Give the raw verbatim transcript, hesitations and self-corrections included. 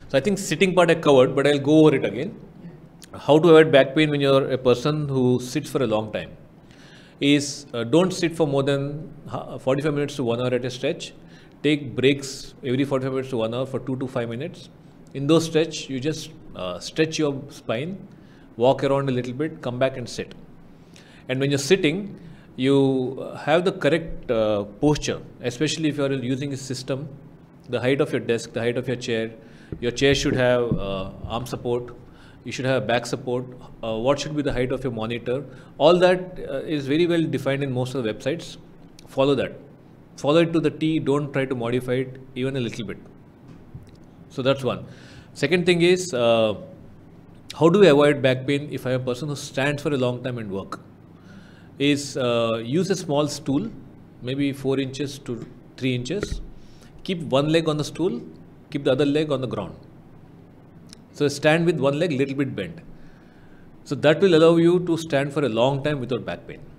So I think sitting part I covered, but I'll go over it again. How to avoid back pain when you're a person who sits for a long time is uh, don't sit for more than forty-five minutes to one hour at a stretch. Take breaks every forty-five minutes to one hour for two to five minutes. In those stretch, you just uh, stretch your spine, walk around a little bit, come back and sit. And when you're sitting, you have the correct uh, posture, especially if you're using a system, the height of your desk, the height of your chair. Your chair should have uh, arm support. You should have back support. Uh, what should be the height of your monitor? All that uh, is very well defined in most of the websites. Follow that. Follow it to the T. Don't try to modify it even a little bit. So that's one. Second thing is, uh, how do we avoid back pain if I am a person who stands for a long time and work? Is uh, use a small stool, maybe four inches to three inches. Keep one leg on the stool, keep the other leg on the ground. So stand with one leg little bit bent. So that will allow you to stand for a long time without back pain.